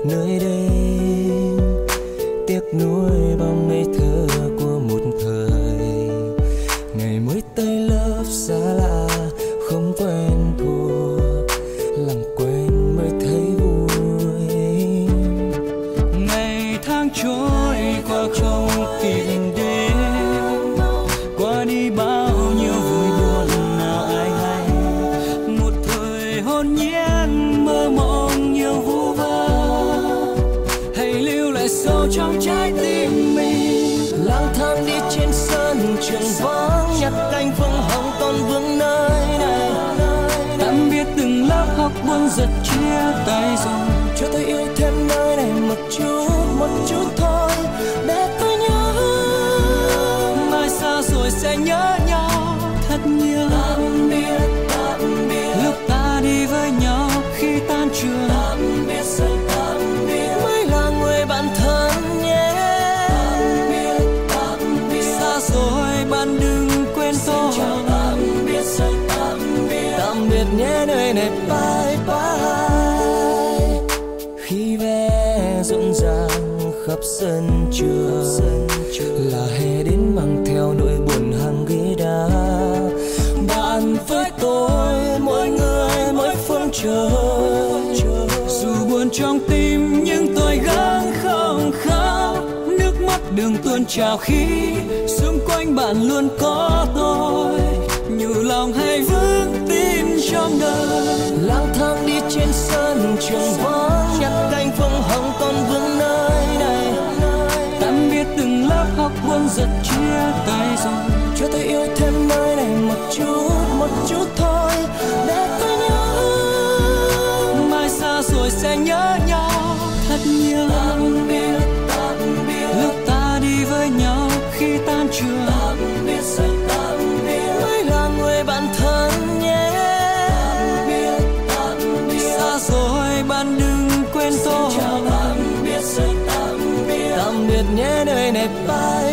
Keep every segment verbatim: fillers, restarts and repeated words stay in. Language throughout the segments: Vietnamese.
nơi đây tiếc nuối bao ngây thơ của một thời. Ngày mới tới lớp xa lạ không quen thuộc, lặng quên mới thấy vui. Ngày tháng trôi qua không kịp đến, qua đi bao nhiêu vui buồn nào ai hay. Một thời hồn nhiên mơ mộng nhiều vu vơ, hãy lưu lại sâu trong trái tim mình. Lang thang đi trên sân trường vắng, nhặt cánh phương hồng còn vương nơi này. Tạm biệt từng lớp học buồn giật chia tay rồi, cho tôi yêu thêm nơi này một chút, một chút thôi để tôi nhớ. Mai xa rồi sẽ nhớ nhau thật nhiều. Tạm biệt, tạm biệt, lúc ta đi với nhau khi tan trường. Tạm biệt, rất tạm biệt, mới là người bạn thân nhé. Tạm biệt, tạm biệt, xa rồi bạn đừng quên tôi. Xin chào tạm biệt, rất tạm biệt, tạm biệt nhé nơi này bye bye. Khi vé rộn ràng khắp sân trường, là hè đến mang theo nỗi buồn hàng ghế đá. Bạn với tôi mỗi người mỗi phương trời, dù buồn trong tim nhưng tôi gắng không khóc. Nước mắt đường tuôn trào khi xung quanh bạn luôn có tôi, nhủ lòng hay vững tin trong đời. Lang thang đi trên sân trường vắng, nhặt cánh phương hồng còn vương nơi này. Tạm biệt từng lớp học buồn giật chia tay rồi, cho tôi yêu thêm nơi này một chút, một chút thôi để tôi nhớ. Mai xa rồi sẽ nhớ nhau thật nhiều. Tạm biệt, tạm biệt, lúc ta đi với nhau khi tan trường. Tạm biệt, rất tạm biệt, mới là người bạn thân nhé. Tạm biệt, tạm biệt, xa rồi bạn đừng quên tôi. Xin chào tạm biệt, rất tạm biệt, tạm biệt nhé nơi này bye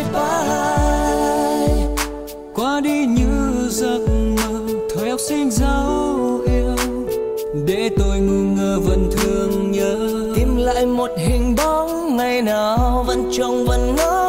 bye. Qua đi như giấc mơ thời học sinh dấu yêu, để tôi ngu ngơ vẫn thương nhớ. Tìm lại một hình bóng ngày nào vẫn trông vẫn ngỡ